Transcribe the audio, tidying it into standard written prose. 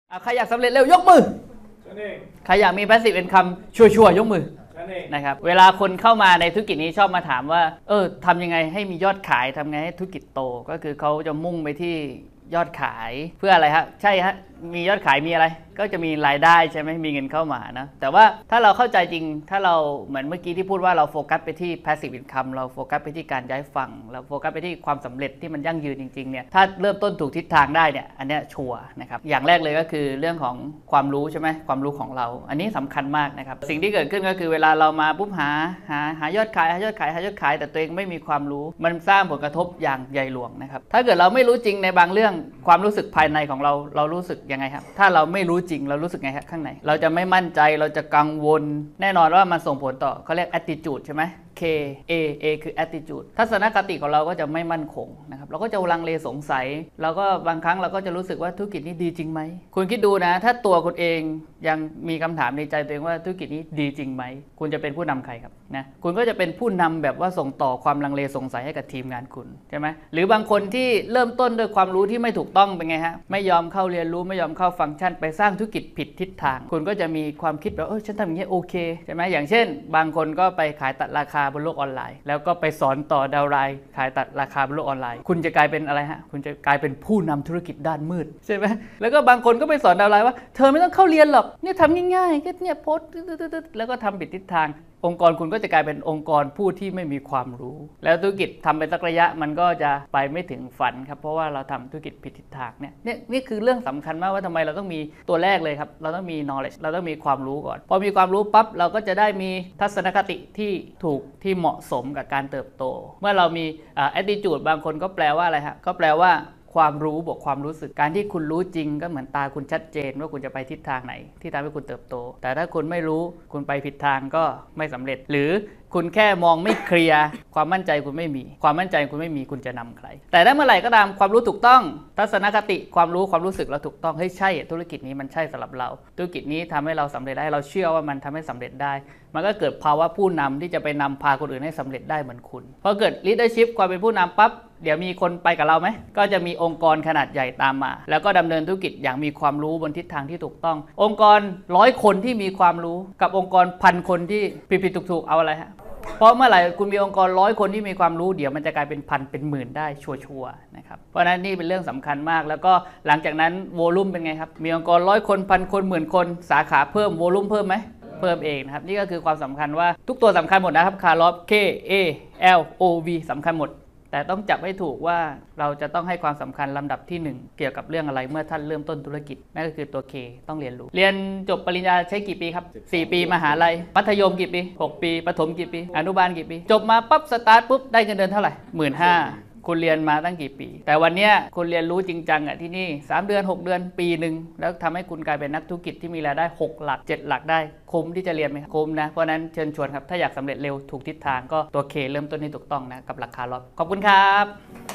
ใครอยากสำเร็จเร็วยกมือใครอยากมี passive income ชัวร์ๆยกมือนะครับเวลาคนเข้ามาในธุรกิจนี้ชอบมาถามว่าทำยังไงให้มียอดขายทำไงให้ธุรกิจโตก็คือเขาจะมุ่งไปที่ยอดขายเพื่ออะไรฮะใช่ฮะมียอดขายมีอะไรก็จะมีรายได้ใช่ไหมมีเงินเข้ามานะแต่ว่าถ้าเราเข้าใจจริงถ้าเราเหมือนเมื่อกี้ที่พูดว่าเราโฟกัสไปที่ passive income เราโฟกัสไปที่การย้ายฝั่งเราโฟกัสไปที่ความสำเร็จที่มันยั่งยืนจริงๆเนี่ยถ้าเริ่มต้นถูกทิศทางได้เนี่ยอันนี้ชัวร์นะครับอย่างแรกเลยก็คือเรื่องของความรู้ใช่ไหมความรู้ของเราอันนี้สำคัญมากนะครับสิ่งที่เกิดขึ้นก็คือเวลาเรามาปุ๊บหายอดขายแต่ตัวเองไม่มีความรู้มันสร้างผลกระทบอย่างใหญ่หลวงนะครับถ้าเกิดเราไม่รู้จริงในบางเรื่องความรู้สึกภายในของเรารู้สึกยังไงครับถ้าเราไม่รู้จริงเรารู้สึกไงครับข้างในเราจะไม่มั่นใจเราจะกังวลแน่นอนว่ามันส่งผลต่อเขาเรียก attitude ใช่ไหมA คือ attitude ทัศนคติของเราก็จะไม่มั่นคงนะครับเราก็จะลังเลสงสัยเราก็บางครั้งเราก็จะรู้สึกว่าธุรกิจนี้ดีจริงไหมคุณคิดดูนะถ้าตัวคุณเองยังมีคำถามในใจตัวเองว่าธุรกิจนี้ดีจริงไหมคุณจะเป็นผู้นำใครครับนะคุณก็จะเป็นผู้นำแบบว่าส่งต่อความลังเลสงสัยให้กับทีมงานคุณใช่ไหมหรือบางคนที่เริ่มต้นด้วยความรู้ที่ไม่ถูกต้องเป็นไงฮะไม่ยอมเข้าเรียนรู้ไม่ยอมเข้าฟังก์ชันไปสร้างธุรกิจผิดทิศทางคุณก็จะมีความคิดแบบฉันทำอย่างนี้โอเคใช่ไหมอย่างเช่นบางคนก็ไปขายตัดราคาบนโลกออนไลน์แล้วก็ไปสอนต่อดาวไลน์ขายตัดราคาบนโลกออนไลน์คุณจะกลายเป็นอะไรฮะคุณจะกลายเป็นผู้นำธุรกิจด้านมืดใช่ไหมแล้วก็บางคนก็ไปสอนดาวไลน์ว่าเธอไม่ต้องเข้าเรียนหรอกเนี่ยทำง่ายๆแค่เนี่ยโพสต์แล้วก็ทำผิดทิศทางองค์กรคุณก็จะกลายเป็นองค์กรผู้ที่ไม่มีความรู้แล้วธุรกิจทำไปสักระยะมันก็จะไปไม่ถึงฝันครับเพราะว่าเราทำธุรกิจผิดทิศทางนี่คือเรื่องสำคัญมากว่าทำไมเราต้องมีตัวแรกเลยครับเราต้องมี knowledge เราต้องมีความรู้ก่อนพอมีความรู้ปั๊บเราก็จะได้มีทัศนคติที่ถูกที่เหมาะสมกับการเติบโตเมื่อเรามีattitude บางคนก็แปลว่าอะไรฮะก็แปลว่าความรู้บวกความรู้สึกการที่คุณรู้จริงก็เหมือนตาคุณชัดเจนว่าคุณจะไปทิศทางไหนที่ทำให้คุณเติบโตแต่ถ้าคุณไม่รู้คุณไปผิดทางก็ไม่สำเร็จหรือคุณแค่มองไม่เคลียร์ความมั่นใจคุณไม่มีความมั่นใจคุณไม่มีคุณจะนำใครแต่ถ้าเมื่อไหร่ก็ตามความรู้ถูกต้องทัศนคติความรู้ความรู้สึกเราถูกต้องเฮ้ยใช่ธุรกิจนี้มันใช่สำหรับเราธุรกิจนี้ทำให้เราสำเร็จได้เราเชื่อว่ามันทำให้สำเร็จได้มันก็เกิดภาวะผู้นำที่จะไปนำพาคนอื่นให้สำเร็จได้เหมือนคุณพอเกิด leadership ความเป็นผู้นำปั๊บเดี๋ยวมีคนไปกับเราไหมก็จะมีองค์กรขนาดใหญ่ตามมาแล้วก็ดำเนินธุรกิจอย่างมีความรู้บนทิศทางที่ถูกต้ององค์กร100 คนที่มีความรู้กับองค์กร1,000 คนที่ผิดๆถูกๆเอาอะไรฮะเพราะเมื่อไหร่คุณมีองค์กร100 คนที่มีความรู้เดี๋ยวมันจะกลายเป็นพันเป็นหมื่นได้ชัวร์ๆนะครับเพราะฉะนั้นนี่เป็นเรื่องสำคัญมากแล้วก็หลังจากนั้นโวลุ่มเป็นไงครับมีองค์กร100 คน1,000 คน10,000 คนสาขาเพิ่มโวลุ่มเพิ่มไหมเพิ่มเองนะครับนี่ก็คือความสำคัญว่าทุกตัวสำคัญหมดนะครับคาร์ลอฟ KALOV สำคัญหมดแต่ต้องจับให้ถูกว่าเราจะต้องให้ความสำคัญลำดับที่1เกี่ยวกับเรื่องอะไรเมื่อท่านเริ่มต้นธุรกิจนั่นก็คือตัว K ต้องเรียนรู้เรียนจบปริญญาใช้กี่ปีครับ4 ปีมหาลัยมัธยมกี่ปี6 ปีประถมกี่ปีอนุบาลกี่ปีจบมาปั๊บสตาร์ทปุ๊บได้เงินเดือนเท่าไหร่ 15,000คุณเรียนมาตั้งกี่ปีแต่วันนี้คุณเรียนรู้จริงจังที่นี่3 เดือน6 เดือนปีหนึ่งแล้วทำให้คุณกลายเป็นนักธุรกิจที่มีรายได้6 หลัก7 หลักได้คุ้มที่จะเรียนไหมคุ้มนะเพราะนั้นเชิญชวนครับถ้าอยากสำเร็จเร็วถูกทิศทางก็ตัว K เริ่มต้นให้ถูกต้องนะกับราคาล็อตขอบคุณครับ